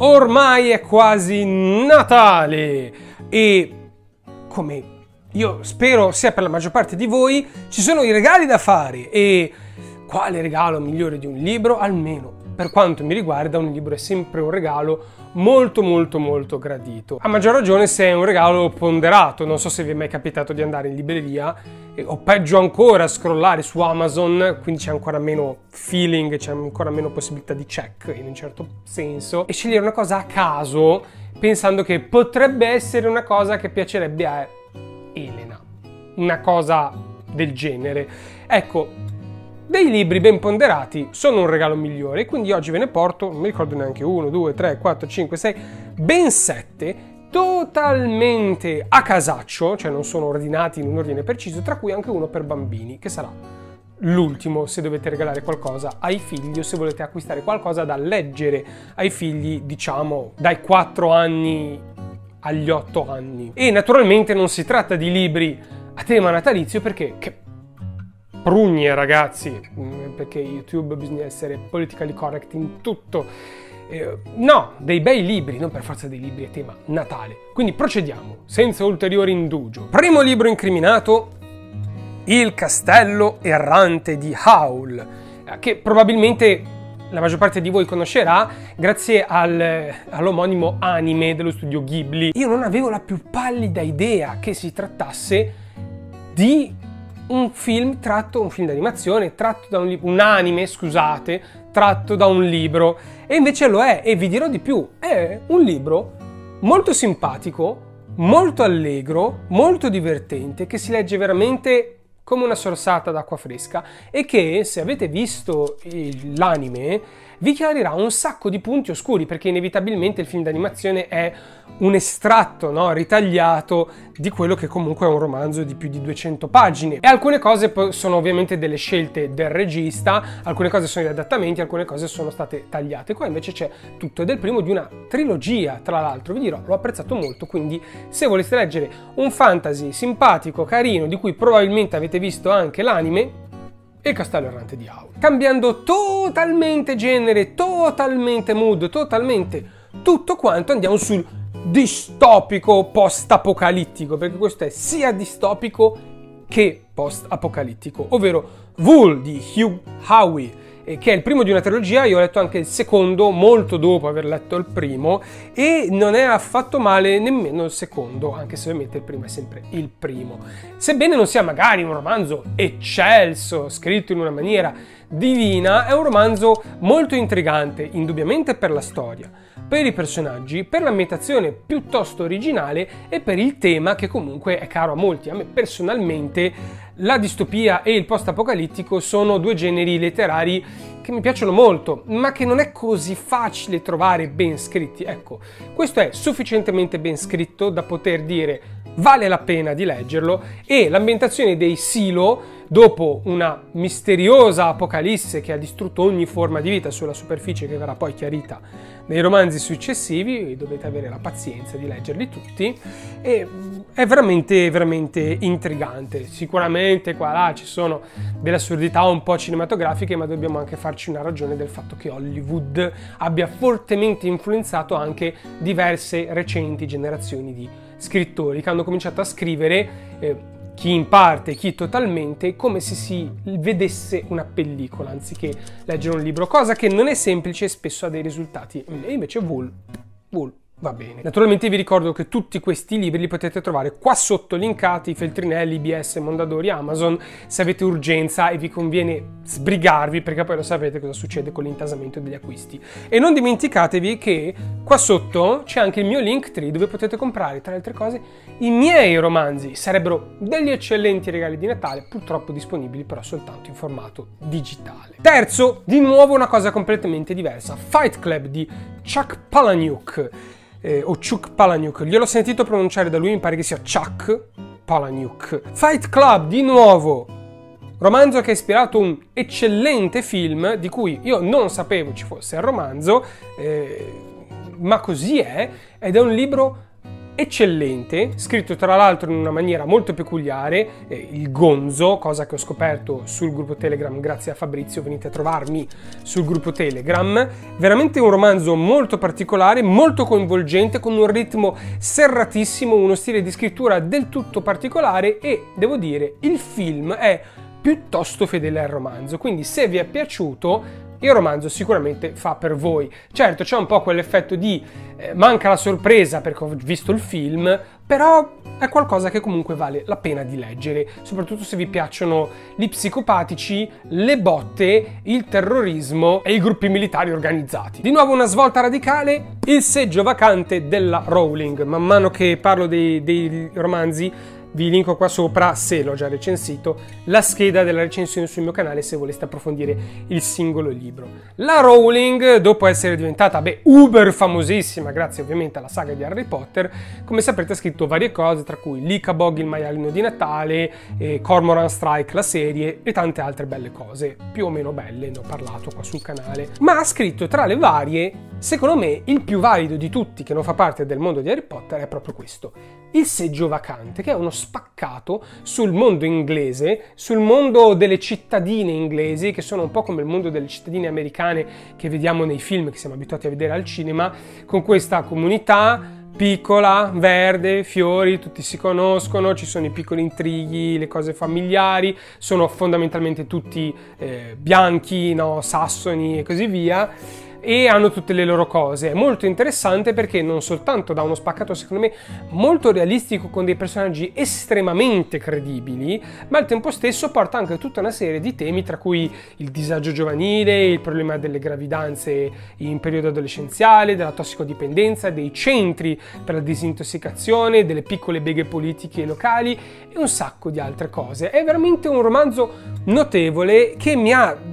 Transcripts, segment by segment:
Ormai è quasi Natale e, come io spero sia per la maggior parte di voi, ci sono i regali da fare e quale regalo migliore di un libro? Almeno per quanto mi riguarda un libro è sempre un regalo molto gradito. A maggior ragione se è un regalo ponderato. Non so se vi è mai capitato di andare in libreria o peggio ancora scrollare su Amazon, quindi c'è ancora meno feeling, c'è ancora meno possibilità di check in un certo senso, e scegliere una cosa a caso pensando che potrebbe essere una cosa che piacerebbe a Elena, una cosa del genere. Ecco, dei libri ben ponderati sono un regalo migliore, quindi oggi ve ne porto, non mi ricordo neanche 1, 2, 3, 4, 5, 6, ben 7, totalmente a casaccio, cioè non sono ordinati in un ordine preciso, tra cui anche uno per bambini, che sarà l'ultimo se dovete regalare qualcosa ai figli o se volete acquistare qualcosa da leggere ai figli, diciamo, dai 4 anni agli 8 anni. E naturalmente non si tratta di libri a tema natalizio perché... prugne ragazzi, perché YouTube bisogna essere politically correct in tutto. No, dei bei libri, non per forza dei libri a tema Natale. Quindi procediamo, senza ulteriore indugio. Primo libro incriminato, Il castello errante di Howl, che probabilmente la maggior parte di voi conoscerà grazie all'omonimo anime dello studio Ghibli. Io non avevo la più pallida idea che si trattasse di un film d'animazione tratto da un anime, scusate, tratto da un libro, e invece lo è, e vi dirò di più, è un libro molto simpatico, molto allegro, molto divertente, che si legge veramente come una sorsata d'acqua fresca e che, se avete visto l'anime, vi chiarirà un sacco di punti oscuri, perché inevitabilmente il film d'animazione è un estratto, no, ritagliato di quello che comunque è un romanzo di più di 200 pagine. E alcune cose sono ovviamente delle scelte del regista, alcune cose sono gli adattamenti, alcune cose sono state tagliate. Qua invece c'è tutto, ed è il primo di una trilogia, tra l'altro. Vi dirò, l'ho apprezzato molto, quindi se voleste leggere un fantasy simpatico, carino, di cui probabilmente avete visto anche l'anime, Il castello errante di Howl. Cambiando totalmente genere, totalmente mood, totalmente tutto quanto, andiamo sul distopico post-apocalittico, perché questo è sia distopico che post-apocalittico, ovvero Wool di Hugh Howey, che è il primo di una trilogia. Io ho letto anche il secondo molto dopo aver letto il primo e non è affatto male nemmeno il secondo, anche se ovviamente il primo è sempre il primo. Sebbene non sia magari un romanzo eccelso, scritto in una maniera divina, è un romanzo molto intrigante, indubbiamente per la storia, per i personaggi, per l'ambientazione piuttosto originale e per il tema che comunque è caro a molti. A me personalmente la distopia e il post-apocalittico sono due generi letterari che mi piacciono molto, ma che non è così facile trovare ben scritti. Ecco, questo è sufficientemente ben scritto da poter dire vale la pena di leggerlo, e l'ambientazione dei Silo, dopo una misteriosa apocalisse che ha distrutto ogni forma di vita sulla superficie, che verrà poi chiarita nei romanzi successivi, dovete avere la pazienza di leggerli tutti, e è veramente intrigante. Sicuramente qua là ci sono delle assurdità un po' cinematografiche, ma dobbiamo anche farci una ragione del fatto che Hollywood abbia fortemente influenzato anche diverse recenti generazioni di scrittori che hanno cominciato a scrivere, chi in parte, chi totalmente, come se si vedesse una pellicola anziché leggere un libro, cosa che non è semplice e spesso ha dei risultati. E invece Wool va bene. Naturalmente vi ricordo che tutti questi libri li potete trovare qua sotto linkati, Feltrinelli, IBS, Mondadori, Amazon, se avete urgenza e vi conviene sbrigarvi, perché poi lo sapete cosa succede con l'intasamento degli acquisti. E non dimenticatevi che qua sotto c'è anche il mio Linktree, dove potete comprare, tra le altre cose, i miei romanzi. Sarebbero degli eccellenti regali di Natale, purtroppo disponibili però soltanto in formato digitale. Terzo, di nuovo una cosa completamente diversa, Fight Club di Chuck Palahniuk, o Chuck Palahniuk, gliel'ho sentito pronunciare da lui, mi pare che sia Chuck Palahniuk. Fight Club, di nuovo, romanzo che ha ispirato un eccellente film, di cui io non sapevo ci fosse il romanzo, ma così è, ed è un libro eccellente, scritto tra l'altro in una maniera molto peculiare, il gonzo, cosa che ho scoperto sul gruppo Telegram grazie a Fabrizio, venite a trovarmi sul gruppo Telegram. Veramente un romanzo molto particolare, molto coinvolgente, con un ritmo serratissimo, uno stile di scrittura del tutto particolare e, devo dire, il film è piuttosto fedele al romanzo, quindi se vi è piaciuto il romanzo sicuramente fa per voi. Certo, c'è un po' quell'effetto di manca la sorpresa perché ho visto il film, però è qualcosa che comunque vale la pena di leggere, soprattutto se vi piacciono gli psicopatici, le botte, il terrorismo e i gruppi militari organizzati. Di nuovo una svolta radicale, il seggio vacante della Rowling. Man mano che parlo dei romanzi vi linko qua sopra, se l'ho già recensito, la scheda della recensione sul mio canale se voleste approfondire il singolo libro. La Rowling, dopo essere diventata, uber famosissima, grazie ovviamente alla saga di Harry Potter, come saprete ha scritto varie cose, tra cui Licabog, il maialino di Natale, Cormoran Strike, la serie, e tante altre belle cose, più o meno belle, ne ho parlato qua sul canale. Ma ha scritto tra le varie, secondo me, il più valido di tutti che non fa parte del mondo di Harry Potter è proprio questo. Il seggio vacante, che è uno spaccato sul mondo inglese, sul mondo delle cittadine inglesi, che sono un po' come il mondo delle cittadine americane che vediamo nei film, che siamo abituati a vedere al cinema, con questa comunità piccola, verde, fiori, tutti si conoscono, ci sono i piccoli intrighi, le cose familiari, sono fondamentalmente tutti bianchi, no, sassoni e così via, e hanno tutte le loro cose. È molto interessante perché non soltanto dà uno spaccato secondo me molto realistico con dei personaggi estremamente credibili, ma al tempo stesso porta anche tutta una serie di temi, tra cui il disagio giovanile, il problema delle gravidanze in periodo adolescenziale, della tossicodipendenza, dei centri per la disintossicazione, delle piccole beghe politiche locali e un sacco di altre cose. È veramente un romanzo notevole che mi ha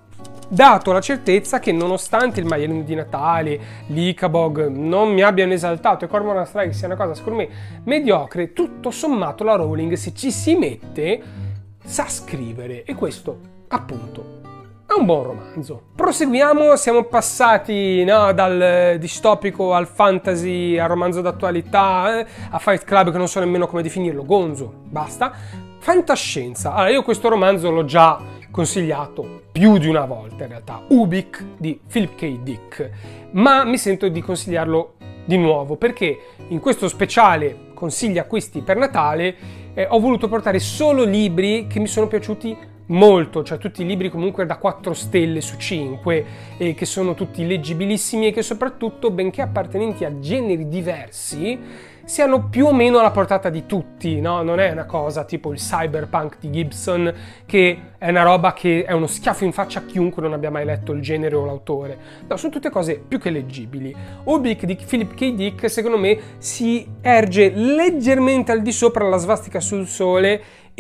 dato la certezza che nonostante il maialino di Natale, l'Icabog non mi abbiano esaltato e Cormoran Strike sia una cosa secondo me mediocre, tutto sommato la Rowling, se ci si mette, sa scrivere, e questo appunto è un buon romanzo. Proseguiamo, siamo passati dal distopico al fantasy, al romanzo d'attualità, a Fight Club che non so nemmeno come definirlo, gonzo, basta. Fantascienza. Allora, io questo romanzo l'ho già consigliato più di una volta in realtà, Ubik di Philip K. Dick, ma mi sento di consigliarlo di nuovo perché in questo speciale consigli acquisti per Natale ho voluto portare solo libri che mi sono piaciuti molto, cioè tutti i libri comunque da 4 stelle su 5 e che sono tutti leggibilissimi e che soprattutto, benché appartenenti a generi diversi, siano più o meno alla portata di tutti, no? Non è una cosa tipo il cyberpunk di Gibson, che è una roba che è uno schiaffo in faccia a chiunque non abbia mai letto il genere o l'autore. No, sono tutte cose più che leggibili. Ubik di Philip K. Dick, secondo me, si erge leggermente al di sopra la svastica sul sole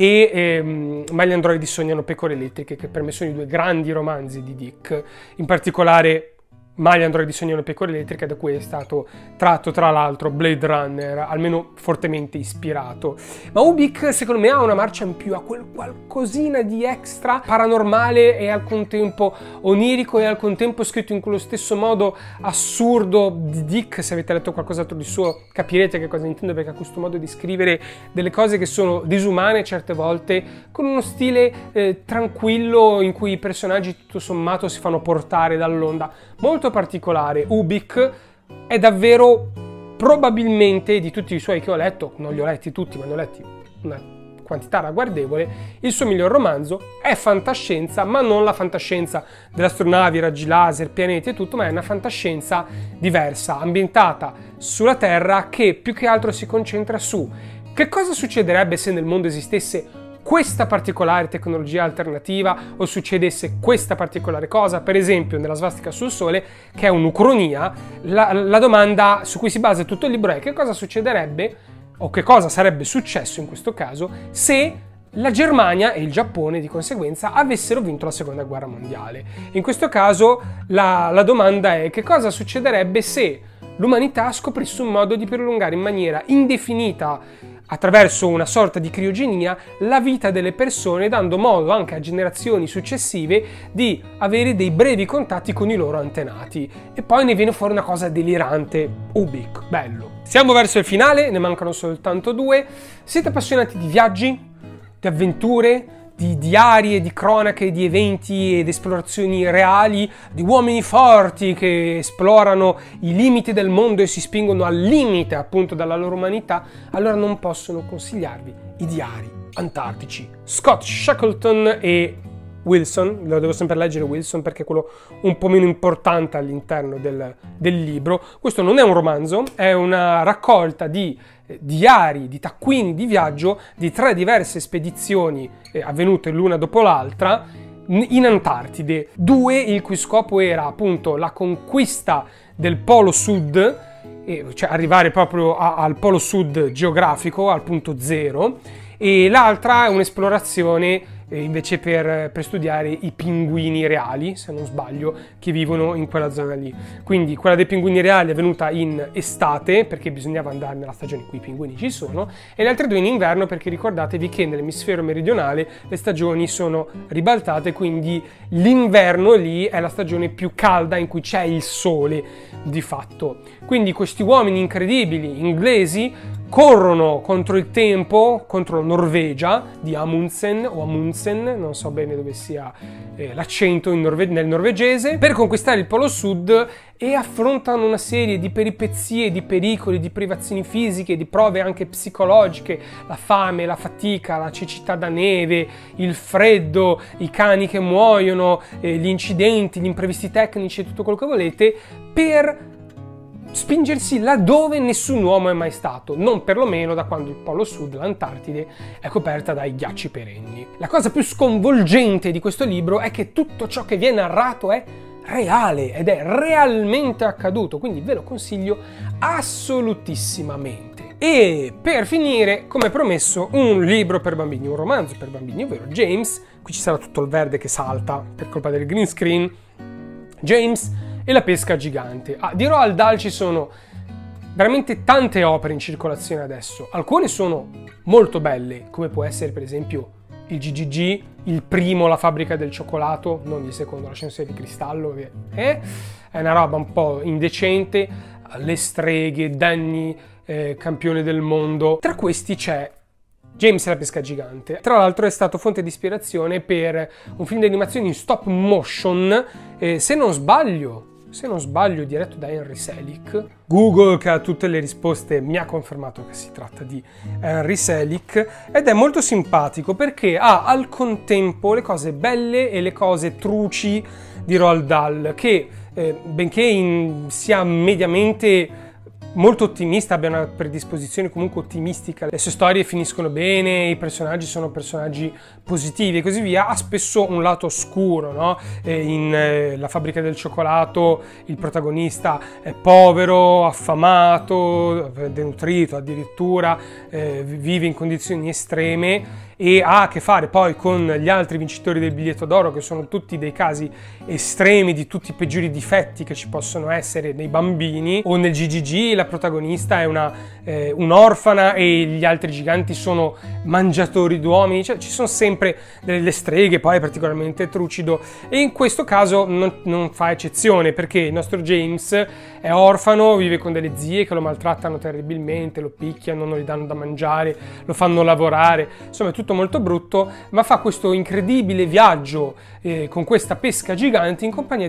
e Ma gli androidi sognano pecore elettriche, che per me sono i due grandi romanzi di Dick, in particolare Ma gli androidi sognano pecore elettriche, da cui è stato tratto tra l'altro Blade Runner, almeno fortemente ispirato. Ma Ubik secondo me ha una marcia in più, ha quel qualcosina di extra paranormale e al contempo onirico e al contempo scritto in quello stesso modo assurdo di Dick. Se avete letto qualcos'altro di suo capirete che cosa intendo, perché ha questo modo di scrivere delle cose che sono disumane certe volte, con uno stile tranquillo in cui i personaggi tutto sommato si fanno portare dall'onda. Molto particolare. Ubik è davvero, probabilmente, di tutti i suoi che ho letto, non li ho letti tutti ma ne ho letti una quantità ragguardevole, il suo miglior romanzo. È fantascienza, ma non la fantascienza delle astronavi, raggi laser, pianeti e tutto, ma è una fantascienza diversa, ambientata sulla Terra, che più che altro si concentra su che cosa succederebbe se nel mondo esistesse questa particolare tecnologia alternativa o succedesse questa particolare cosa. Per esempio nella svastica sul sole, che è un'ucronia, la domanda su cui si basa tutto il libro è che cosa succederebbe o che cosa sarebbe successo in questo caso se la Germania e il Giappone di conseguenza avessero vinto la seconda guerra mondiale. In questo caso la domanda è che cosa succederebbe se l'umanità scoprisse un modo di prolungare in maniera indefinita, attraverso una sorta di criogenia, la vita delle persone, dando modo anche a generazioni successive di avere dei brevi contatti con i loro antenati. E poi ne viene fuori una cosa delirante. Ubik, bello. Siamo verso il finale, ne mancano soltanto 2. Siete appassionati di viaggi, di avventure, di diari e di cronache, di eventi ed esplorazioni reali, di uomini forti che esplorano i limiti del mondo e si spingono al limite appunto dalla loro umanità, allora non possono consigliarvi i diari antartici. Scott Shackleton e Wilson, lo devo sempre leggere Wilson perché è quello un po' meno importante all'interno del libro. Questo non è un romanzo, è una raccolta di diari, di taccuini di viaggio di 3 diverse spedizioni avvenute l'una dopo l'altra in Antartide, 2 il cui scopo era appunto la conquista del polo sud, cioè arrivare proprio al polo sud geografico, al punto 0, e l'altra è un'esplorazione invece per studiare i pinguini reali, se non sbaglio, che vivono in quella zona lì. Quindi quella dei pinguini reali è venuta in estate, perché bisognava andare nella stagione in cui i pinguini ci sono, e le altre 2 in inverno, perché ricordatevi che nell'emisfero meridionale le stagioni sono ribaltate, quindi l'inverno lì è la stagione più calda in cui c'è il sole di fatto. Quindi questi uomini incredibili inglesi corrono contro il tempo, contro la Norvegia di Amundsen o Amundsen, non so bene dove sia l'accento nel norvegese, per conquistare il polo sud, e affrontano una serie di peripezie, di pericoli, di privazioni fisiche, di prove anche psicologiche, la fame, la fatica, la cecità da neve, il freddo, i cani che muoiono, gli incidenti, gli imprevisti tecnici e tutto quello che volete, per spingersi laddove nessun uomo è mai stato, non perlomeno da quando il polo sud, l'Antartide, è coperta dai ghiacci perenni. La cosa più sconvolgente di questo libro è che tutto ciò che viene narrato è reale ed è realmente accaduto, quindi ve lo consiglio assolutissimamente. E per finire, come promesso, un libro per bambini, un romanzo per bambini, ovvero James. Qui ci sarà tutto il verde che salta per colpa del green screen. James e la pesca gigante. Di Roald Dahl ci sono veramente tante opere in circolazione adesso. Alcune sono molto belle, come può essere per esempio il GGG, il primo La fabbrica del cioccolato, non il secondo, l'ascensore di cristallo, che è una roba un po' indecente. Le streghe, Danny, campione del mondo. Tra questi c'è James e la pesca gigante. Tra l'altro è stato fonte di ispirazione per un film di animazione in stop motion, se non sbaglio, diretto da Henry Selick. Google, che ha tutte le risposte, mi ha confermato che si tratta di Henry Selick, ed è molto simpatico perché ha al contempo le cose belle e le cose truci di Roald Dahl, che benché sia mediamente molto ottimista, abbia una predisposizione comunque ottimistica, le sue storie finiscono bene, i personaggi sono personaggi positivi e così via, ha spesso un lato oscuro, no? In La fabbrica del cioccolato il protagonista è povero, affamato, denutrito addirittura, vive in condizioni estreme e ha a che fare poi con gli altri vincitori del biglietto d'oro, che sono tutti dei casi estremi di tutti i peggiori difetti che ci possono essere nei bambini. O nel GGG la protagonista è un'orfana e gli altri giganti sono mangiatori d'uomini, cioè ci sono sempre delle streghe, poi è particolarmente trucido, e in questo caso non fa eccezione, perché il nostro James è orfano, vive con delle zie che lo maltrattano terribilmente, lo picchiano, non gli danno da mangiare, lo fanno lavorare, insomma è tutto molto brutto, ma fa questo incredibile viaggio con questa pesca gigante in compagnia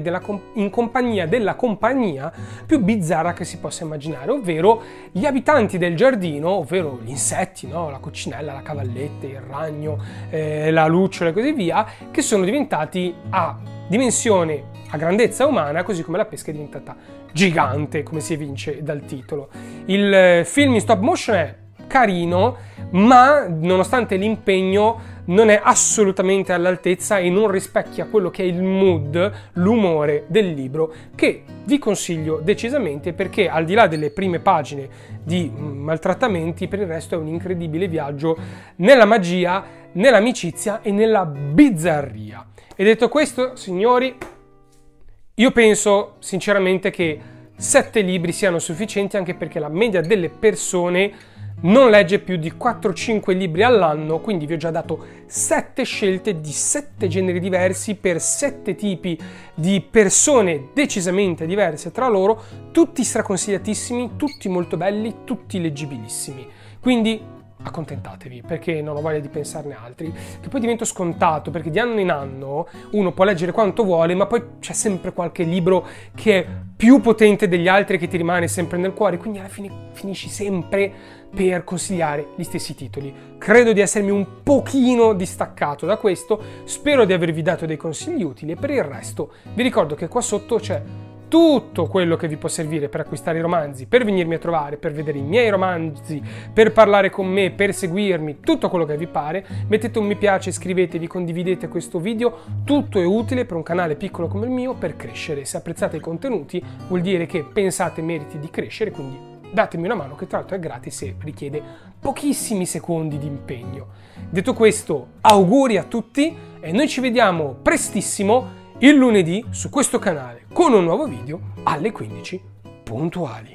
della compagnia più bizzarra che si possa immaginare, ovvero gli abitanti del giardino, ovvero gli insetti, no? La coccinella, la cavalletta, il ragno, la lucciola e così via, che sono diventati a dimensione, a grandezza umana, così come la pesca è diventata gigante, come si evince dal titolo. Il film in stop motion è carino, ma nonostante l'impegno non è assolutamente all'altezza e non rispecchia quello che è il mood, l'umore del libro, che vi consiglio decisamente, perché al di là delle prime pagine di maltrattamenti, per il resto è un incredibile viaggio nella magia, nell'amicizia e nella bizzarria. E detto questo, signori, io penso sinceramente che 7 libri siano sufficienti, anche perché la media delle persone non legge più di 4-5 libri all'anno, quindi vi ho già dato 7 scelte di 7 generi diversi per 7 tipi di persone decisamente diverse tra loro, tutti straconsigliatissimi, tutti molto belli, tutti leggibilissimi. Quindi accontentatevi, perché non ho voglia di pensarne altri, che poi diventa scontato, perché di anno in anno uno può leggere quanto vuole, ma poi c'è sempre qualche libro che è più potente degli altri che ti rimane sempre nel cuore, quindi alla fine finisci sempre per consigliare gli stessi titoli. Credo di essermi un pochino distaccato da questo, spero di avervi dato dei consigli utili e per il resto vi ricordo che qua sotto c'è tutto quello che vi può servire per acquistare i romanzi, per venirmi a trovare, per vedere i miei romanzi, per parlare con me, per seguirmi, tutto quello che vi pare. Mettete un mi piace, iscrivetevi, condividete questo video, tutto è utile per un canale piccolo come il mio per crescere. Se apprezzate i contenuti vuol dire che pensate meriti di crescere, quindi datemi una mano, che tra l'altro è gratis e richiede pochissimi secondi di impegno. Detto questo, auguri a tutti e noi ci vediamo prestissimo il lunedì su questo canale con un nuovo video alle 15 puntuali.